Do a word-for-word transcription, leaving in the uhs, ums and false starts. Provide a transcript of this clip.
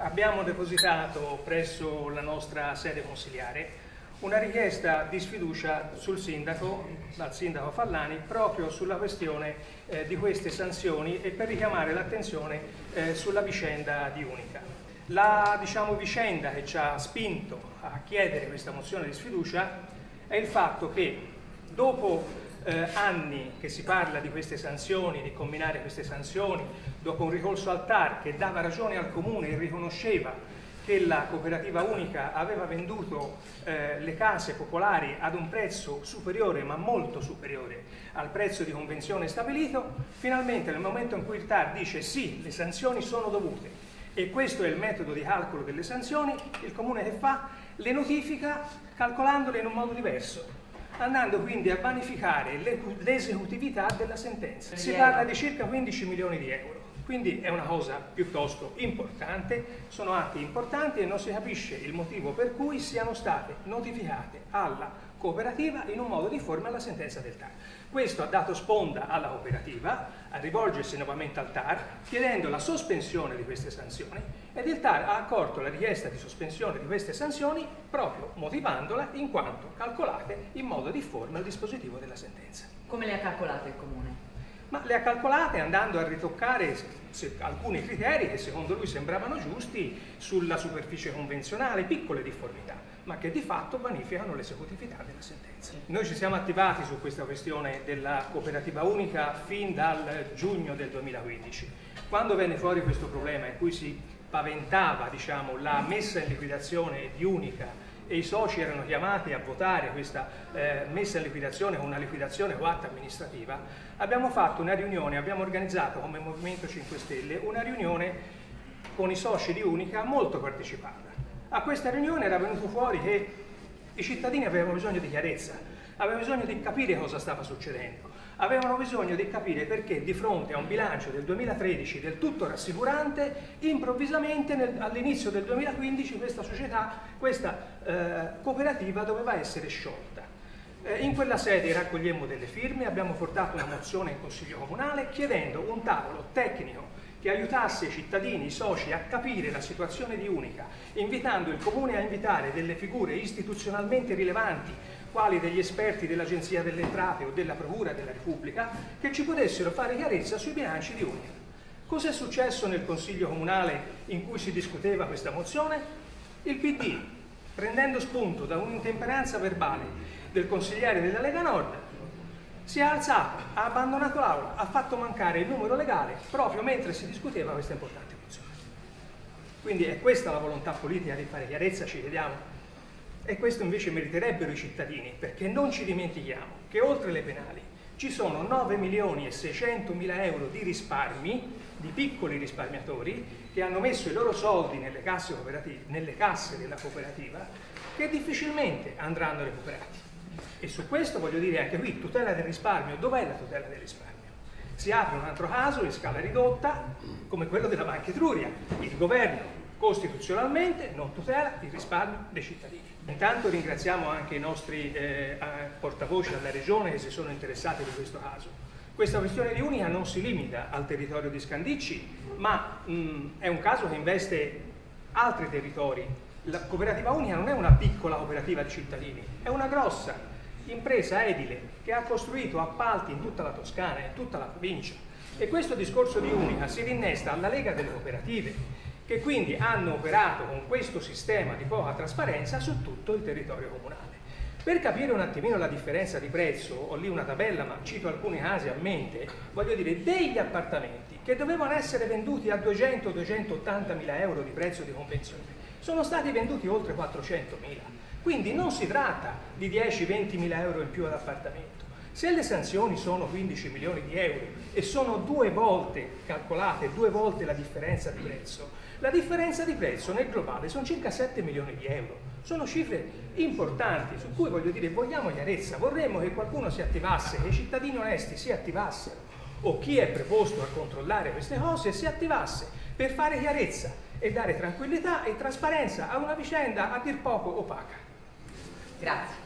abbiamo depositato presso la nostra sede consiliare una richiesta di sfiducia sul sindaco, dal sindaco Fallani, proprio sulla questione eh, di queste sanzioni e per richiamare l'attenzione eh, sulla vicenda di Unica. La diciamo, vicenda che ci ha spinto a chiedere questa mozione di sfiducia è il fatto che dopo eh, anni che si parla di queste sanzioni, di combinare queste sanzioni, dopo un ricorso al T A R che dava ragione al Comune e riconosceva che la cooperativa Unica aveva venduto eh, le case popolari ad un prezzo superiore, ma molto superiore al prezzo di convenzione stabilito, finalmente nel momento in cui il T A R dice sì, le sanzioni sono dovute e questo è il metodo di calcolo delle sanzioni, il Comune che fa? Le notifica calcolandole in un modo diverso, andando quindi a vanificare l'esecutività della sentenza. Si parla di circa quindici milioni di euro. Quindi è una cosa piuttosto importante, sono atti importanti e non si capisce il motivo per cui siano state notificate alla cooperativa in un modo difforme alla sentenza del T A R. Questo ha dato sponda alla cooperativa a rivolgersi nuovamente al T A R chiedendo la sospensione di queste sanzioni ed il T A R ha accolto la richiesta di sospensione di queste sanzioni proprio motivandola in quanto calcolate in modo difforme al dispositivo della sentenza. Come le ha calcolate il Comune? Ma le ha calcolate andando a ritoccare se, alcuni criteri che secondo lui sembravano giusti sulla superficie convenzionale, piccole difformità, ma che di fatto vanificano l'esecutività della sentenza. Noi ci siamo attivati su questa questione della cooperativa Unica fin dal giugno del duemilaquindici. Quando venne fuori questo problema in cui si paventava diciamo, la messa in liquidazione di Unica e i soci erano chiamati a votare questa eh, messa in liquidazione con una liquidazione coatta amministrativa, abbiamo fatto una riunione, abbiamo organizzato come Movimento cinque Stelle una riunione con i soci di Unica molto partecipata. A questa riunione era venuto fuori che i cittadini avevano bisogno di chiarezza, avevano bisogno di capire cosa stava succedendo, avevano bisogno di capire perché di fronte a un bilancio del duemilatredici del tutto rassicurante, improvvisamente all'inizio del duemilaquindici questa società, questa eh, cooperativa doveva essere sciolta. Eh, in quella sede raccogliemmo delle firme, abbiamo portato una mozione in Consiglio Comunale chiedendo un tavolo tecnico che aiutasse i cittadini, i soci a capire la situazione di Unica, invitando il Comune a invitare delle figure istituzionalmente rilevanti quali degli esperti dell'Agenzia delle Entrate o della Procura della Repubblica, che ci potessero fare chiarezza sui bilanci di Unica. Cos'è successo nel Consiglio Comunale in cui si discuteva questa mozione? Il P D, prendendo spunto da un'intemperanza verbale del consigliere della Lega Nord, si è alzato, ha abbandonato l'aula, ha fatto mancare il numero legale proprio mentre si discuteva questa importante mozione. Quindi è questa la volontà politica di fare chiarezza, ci vediamo. E questo invece meriterebbero i cittadini, perché non ci dimentichiamo che oltre le penali ci sono nove milioni e seicentomila euro di risparmi, di piccoli risparmiatori, che hanno messo i loro soldi nelle casse, nelle casse della cooperativa, che difficilmente andranno recuperati. E su questo voglio dire anche qui, tutela del risparmio, dov'è la tutela del risparmio? Si apre un altro caso in scala ridotta, come quello della Banca Etruria. Il governo costituzionalmente non tutela il risparmio dei cittadini. Intanto ringraziamo anche i nostri eh, portavoce alla Regione che si sono interessati di questo caso. Questa questione di Unica non si limita al territorio di Scandicci, ma mh, è un caso che investe altri territori. La cooperativa Unica non è una piccola cooperativa di cittadini, è una grossa impresa edile che ha costruito appalti in tutta la Toscana e in tutta la provincia. E questo discorso di Unica si rinnesta alla Lega delle Cooperative, che quindi hanno operato con questo sistema di poca trasparenza su tutto il territorio comunale. Per capire un attimino la differenza di prezzo, ho lì una tabella ma cito alcuni casi a mente, voglio dire degli appartamenti che dovevano essere venduti a duecento duecentottantamila euro di prezzo di convenzione, sono stati venduti oltre quattrocentomila, quindi non si tratta di dieci ventimila euro in più ad appartamento. Se le sanzioni sono quindici milioni di euro e sono due volte calcolate, due volte la differenza di prezzo, la differenza di prezzo nel globale sono circa sette milioni di euro. Sono cifre importanti su cui voglio dire vogliamo chiarezza, vorremmo che qualcuno si attivasse, che i cittadini onesti si attivassero o chi è preposto a controllare queste cose si attivasse per fare chiarezza e dare tranquillità e trasparenza a una vicenda a dir poco opaca. Grazie.